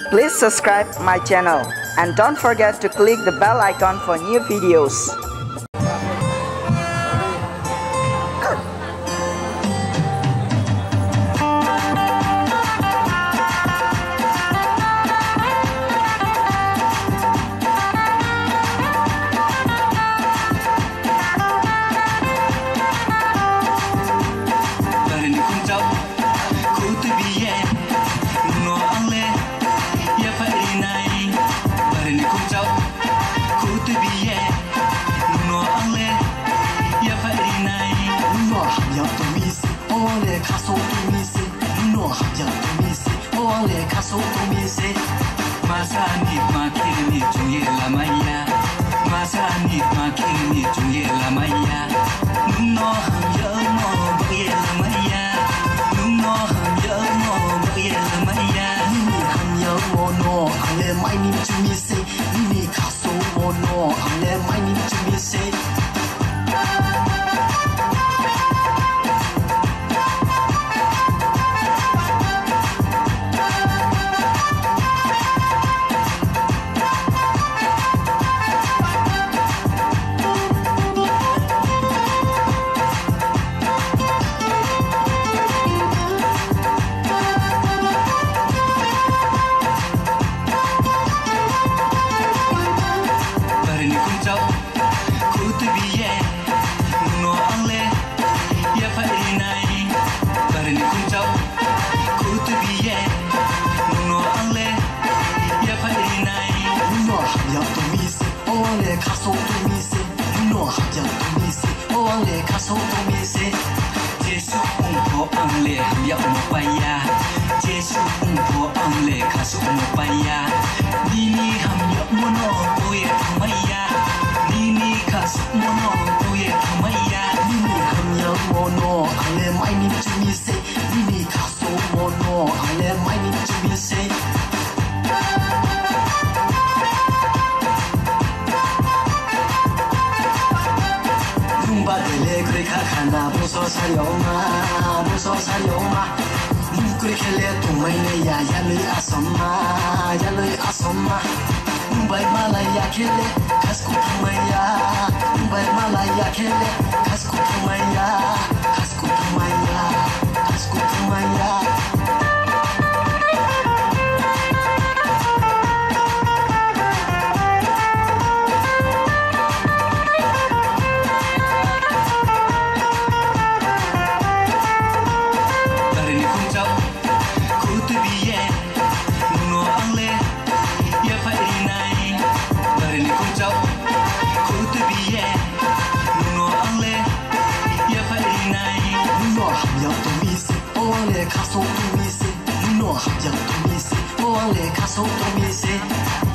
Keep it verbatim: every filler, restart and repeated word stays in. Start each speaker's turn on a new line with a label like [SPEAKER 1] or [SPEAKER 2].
[SPEAKER 1] Please subscribe my channel and don't forget to click the bell icon for new videos.
[SPEAKER 2] Masa nikmatin ni cuye lamaya, masa nikmatin ni cuye lamaya. Nuno hanya mo bagai lamaya, nuno hanya mo bagai lamaya.
[SPEAKER 3] Nini hanya mono, ale mai nim cumi se, nini kaso mono, ale mai nim cumi se.
[SPEAKER 2] Jesu umpo angle hamya umupaya, Jesu umpo angle kasu umupaya. Nini hamya mono oye kamaya, nini kasu mono oye kamaya.
[SPEAKER 3] Nini hanya mono, ale mai nim cumi se, nini kaso mono, ale mai nim cumi se. Badele kure kakana buso sayoma, buso sayoma. Kure kele tumaine ya yalui asoma, yalui asoma. Bai malaya kele kasku tumaya, bai malaya kele kasku tumaya, kasku tumaya, kasku tumaya. Kaso to me se, no hanya to me se, o ale kaso to me se.